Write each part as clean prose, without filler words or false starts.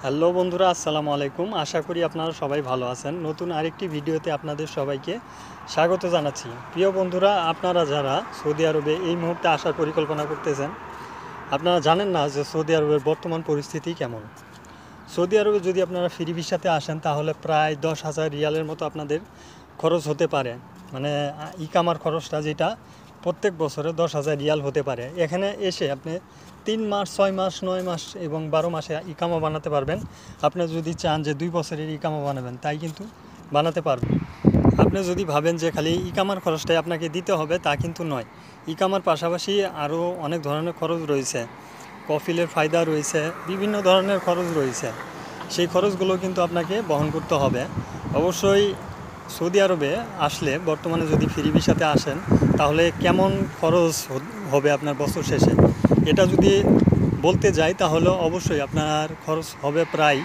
Hello বন্ধুরা, আসসালামু আলাইকুম। আশা করি আপনারা সবাই ভালো আছেন। নতুন আরেকটি ভিডিওতে আপনাদের সবাইকে স্বাগত জানাচ্ছি। প্রিয় বন্ধুরা, আপনারা যারা সৌদি আরবে এই মুহূর্তে আসার পরিকল্পনা করতেছেন, আপনারা জানেন না যে সৌদি আরবের বর্তমান পরিস্থিতি কেমন। সৌদি আরবে যদি আপনারা ফ্রি ভিসাতে আসেন তাহলে প্রায় 10,000 রিয়ালের মতো আপনাদের খরচ হতে পারে। মানে ইকামার খরচটা যেটা প্রত্যেক বছরে 10,000 রিয়াল হতে পারে। এখানে এসে আপনি 3 মাস, 6 মাস, 9 মাস এবং 12 মাসে ইকামা বানাতে পারবেন। আপনি যদি চান যে 2 বছরের ইকামা বানাবেন, তাই কিন্তু বানাতে পারবেন। আপনি যদি ভাবেন যে খালি ইকামার খরচটাই আপনাকে দিতে হবে, তা কিন্তু নয়। ইকামার পাশাপাশি আরও অনেক ধরনের খরচ রয়েছে। কফিলের ফায়দা রয়েছে, বিভিন্ন ধরনের খরচ রয়েছে। সেই খরচগুলো কিন্তু আপনাকে বহন করতে হবে। অবশ্যই সৌদি আরবে আসলে বর্তমানে যদি ফ্রি ভিসাতে আসেন তাহলে কেমন খরচ হবে আপনার বছর শেষে, এটা যদি বলতে যাই তাহলে অবশ্যই আপনার খরচ হবে প্রায়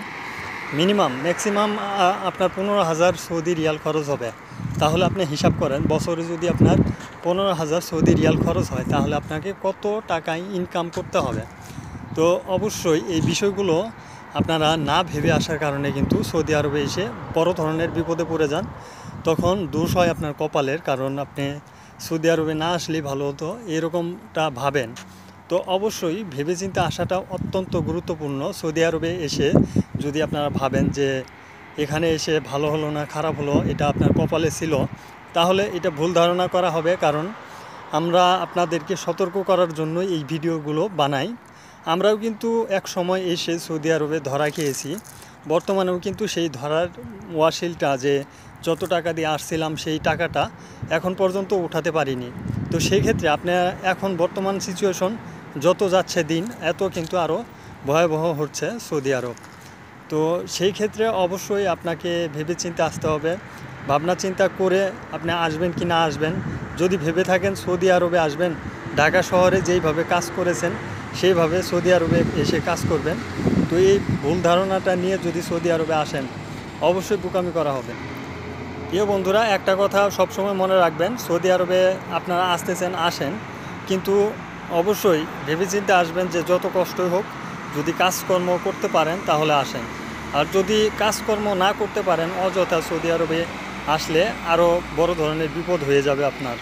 ম্যাক্সিমাম আপনার 15,000 সৌদি রিয়াল খরচ হবে। তাহলে আপনি হিসাব করেন, বছরে যদি আপনার 15,000 সৌদি রিয়াল খরচ হয় তাহলে আপনাকে কত টাকায় ইনকাম করতে হবে। তো অবশ্যই এই বিষয়গুলো আপনারা না ভেবে আসার কারণে কিন্তু সৌদি আরবে এসে বড় ধরনের বিপদে পড়ে যান। তখন দোষ হয় আপনার কপালের, কারণ আপনি সৌদি আরবে না আসলেই ভালো হতো এরকমটা ভাবেন। তো অবশ্যই ভেবেচিন্তে আসাটা অত্যন্ত গুরুত্বপূর্ণ। সৌদি আরবে এসে যদি আপনারা ভাবেন যে এখানে এসে ভালো হলো না, খারাপ হলো, এটা আপনার কপালে ছিল, তাহলে এটা ভুল ধারণা করা হবে। কারণ আমরা আপনাদেরকে সতর্ক করার জন্য এই ভিডিওগুলো বানাই। আমরাও কিন্তু এক সময় এসে সৌদি আরবে ধরা খেয়েছি। বর্তমানেও কিন্তু সেই ধরার ওয়াসিলটা, যে যত টাকা দিয়ে আসছিলাম সেই টাকাটা এখন পর্যন্ত উঠাতে পারিনি। তো সেই ক্ষেত্রে আপনার এখন বর্তমান সিচুয়েশন যত যাচ্ছে দিন, এত কিন্তু আরও ভয়াবহ হচ্ছে সৌদি আরব। তো সেই ক্ষেত্রে অবশ্যই আপনাকে ভেবেচিন্তে আসতে হবে। ভাবনা চিন্তা করে আপনি আসবেন কি না আসবেন। যদি ভেবে থাকেন সৌদি আরবে আসবেন, ঢাকা শহরে যেইভাবে কাজ করেছেন সেইভাবে সৌদি আরবে এসে কাজ করবেন। তো এই ভুল ধারণাটা নিয়ে যদি সৌদি আরবে আসেন, অবশ্যই বোকামি করা হবে। প্রিয় বন্ধুরা, একটা কথা সবসময় মনে রাখবেন, সৌদি আরবে আপনারা আসতেছেন আসেন, কিন্তু অবশ্যই ভেবেচিন্তে আসবেন যে যত কষ্টই হোক, যদি কাজকর্ম করতে পারেন তাহলে আসেন। আর যদি কাজকর্ম না করতে পারেন, অযথা সৌদি আরবে আসলে আরও বড় ধরনের বিপদ হয়ে যাবে আপনার।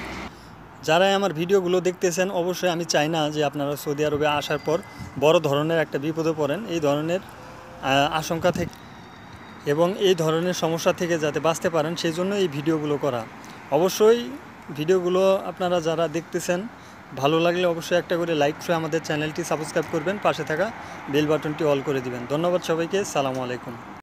যারাই আমার ভিডিওগুলো দেখতেছেন, অবশ্যই আমি চাই না যে আপনারা সৌদি আরবে আসার পর বড় ধরনের একটা বিপদে পড়েন। এই ধরনের আশঙ্কা থেকে এবং এই ধরনের সমস্যা থেকে যাতে বাঁচতে পারেন, সেই জন্য এই ভিডিওগুলো করা। অবশ্যই ভিডিওগুলো আপনারা যারা দেখতেছেন, ভালো লাগলে অবশ্যই একটা করে লাইক করে আমাদের চ্যানেলটি সাবস্ক্রাইব করবেন, পাশে থাকা বেল বাটনটি অল করে দিবেন। ধন্যবাদ সবাইকে। সালামু আলাইকুম।